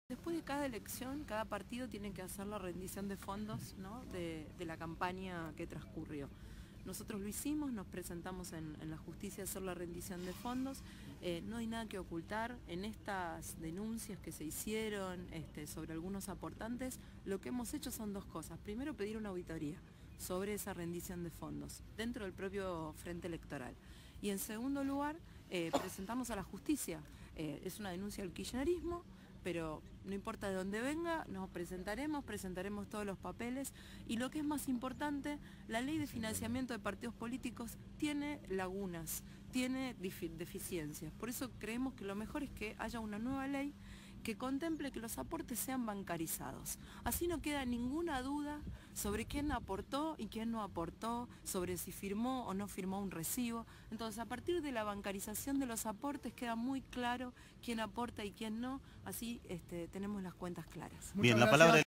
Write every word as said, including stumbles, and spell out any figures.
Después de cada elección, cada partido tiene que hacer la rendición de fondos, ¿no?, de, de la campaña que transcurrió. Nosotros lo hicimos, nos presentamos en, en la justicia a hacer la rendición de fondos. Eh, no hay nada que ocultar. En estas denuncias que se hicieron este, sobre algunos aportantes, lo que hemos hecho son dos cosas. Primero, pedir una auditoría sobre esa rendición de fondos dentro del propio Frente Electoral. Y en segundo lugar, eh, presentarnos a la justicia. Eh, es una denuncia del kirchnerismo, pero no importa de dónde venga, nos presentaremos, presentaremos todos los papeles, y lo que es más importante, la ley de financiamiento de partidos políticos tiene lagunas, tiene deficiencias. Por eso creemos que lo mejor es que haya una nueva ley que contemple que los aportes sean bancarizados. Así no queda ninguna duda sobre quién aportó y quién no aportó, sobre si firmó o no firmó un recibo. Entonces, a partir de la bancarización de los aportes queda muy claro quién aporta y quién no, así este, tenemos las cuentas claras. Bien, la palabra